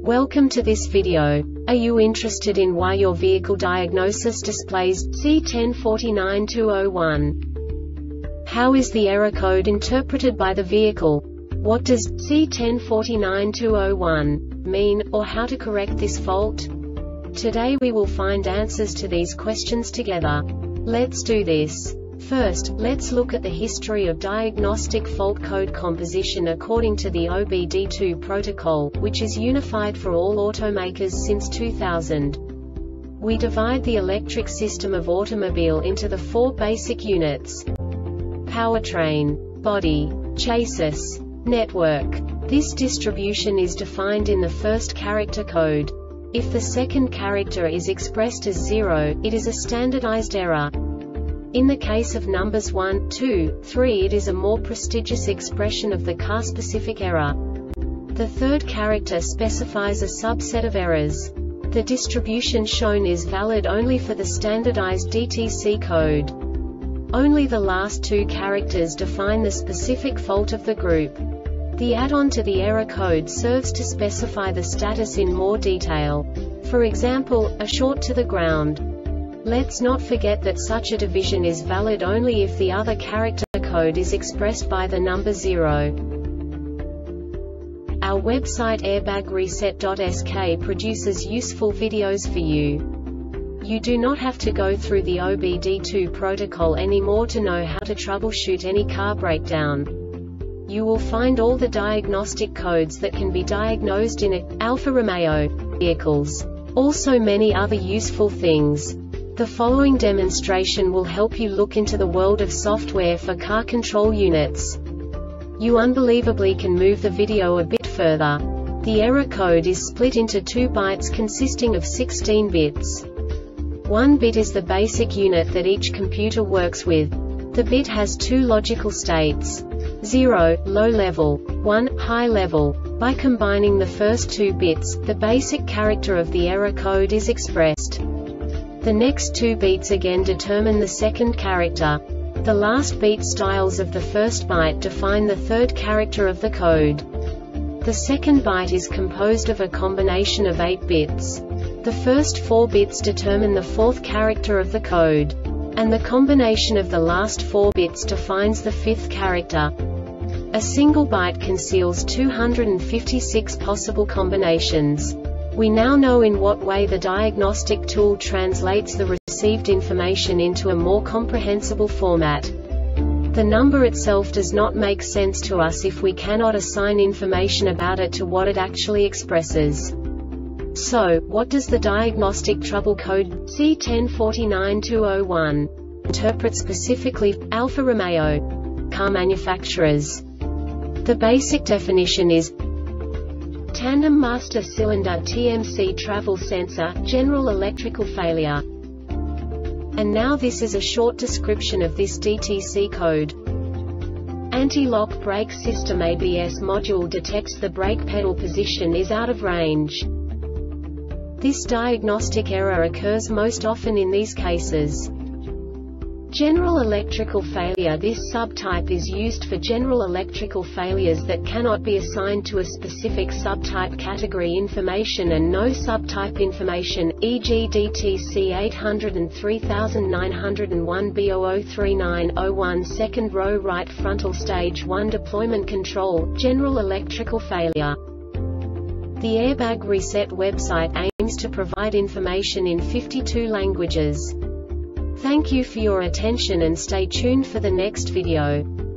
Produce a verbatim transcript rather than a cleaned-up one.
Welcome to this video. Are you interested in why your vehicle diagnosis displays C one zero four nine two zero one? How is the error code interpreted by the vehicle? What does C one zero four nine two zero one mean, or how to correct this fault? Today we will find answers to these questions together. Let's do this. First, let's look at the history of diagnostic fault code composition according to the O B D two protocol, which is unified for all automakers since two thousand. We divide the electric system of automobile into the four basic units: powertrain, body, chassis, network. This distribution is defined in the first character code. If the second character is expressed as zero, it is a standardized error. In the case of numbers one, two, three, it is a more prestigious expression of the car-specific error. The third character specifies a subset of errors. The distribution shown is valid only for the standardized D T C code. Only the last two characters define the specific fault of the group. The add-on to the error code serves to specify the status in more detail. For example, a short to the ground. Let's not forget that such a division is valid only if the other character code is expressed by the number zero. Our website airbag reset dot S K produces useful videos for you. You do not have to go through the O B D two protocol anymore to know how to troubleshoot any car breakdown. You will find all the diagnostic codes that can be diagnosed in Alfa Romeo vehicles. Also many other useful things. The following demonstration will help you look into the world of software for car control units. You unbelievably can move the video a bit further. The error code is split into two bytes consisting of sixteen bits. One bit is the basic unit that each computer works with. The bit has two logical states: zero, low level, one, high level. By combining the first two bits, the basic character of the error code is expressed. The next two beats again determine the second character. The last beat styles of the first byte define the third character of the code. The second byte is composed of a combination of eight bits. The first four bits determine the fourth character of the code. And the combination of the last four bits defines the fifth character. A single byte conceals two hundred fifty-six possible combinations. We now know in what way the diagnostic tool translates the received information into a more comprehensible format. The number itself does not make sense to us if we cannot assign information about it to what it actually expresses. So, what does the diagnostic trouble code C one zero four nine two zero one interpret specifically for Alfa Romeo car manufacturers? The basic definition is Tandem Master Cylinder T M C Travel Sensor, General Electrical Failure. And now this is a short description of this D T C code. Anti-lock brake system A B S module detects the brake pedal position is out of range. This diagnostic error occurs most often in these cases: General electrical failure. This subtype is used for general electrical failures that cannot be assigned to a specific subtype category information and no subtype information, for example D T C eight oh three nine oh one B zero zero three nine zero one second row right frontal stage one deployment control, general electrical failure. The Airbag Reset website aims to provide information in fifty-two languages. Thank you for your attention and stay tuned for the next video.